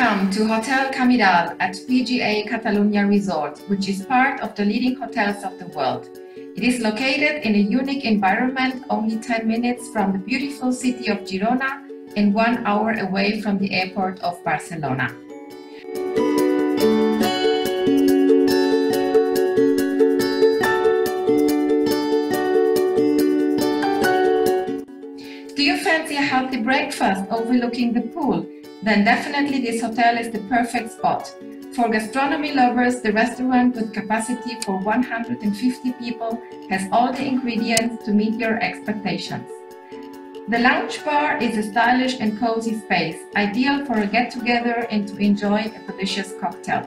Welcome to Hotel Camiral at PGA Catalunya Resort, which is part of the leading hotels of the world. It is located in a unique environment, only 10 minutes from the beautiful city of Girona and 1 hour away from the airport of Barcelona. Do you fancy a healthy breakfast overlooking the pool? Then definitely this hotel is the perfect spot. For gastronomy lovers, the restaurant with capacity for 150 people has all the ingredients to meet your expectations. The lounge bar is a stylish and cozy space, ideal for a get-together and to enjoy a delicious cocktail.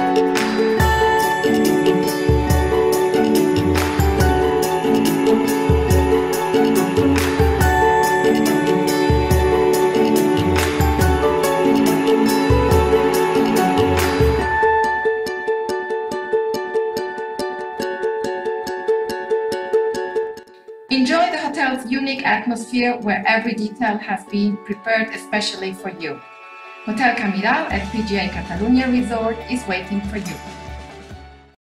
Enjoy the hotel's unique atmosphere where every detail has been prepared especially for you. Hotel Camiral at PGA Catalunya Resort is waiting for you.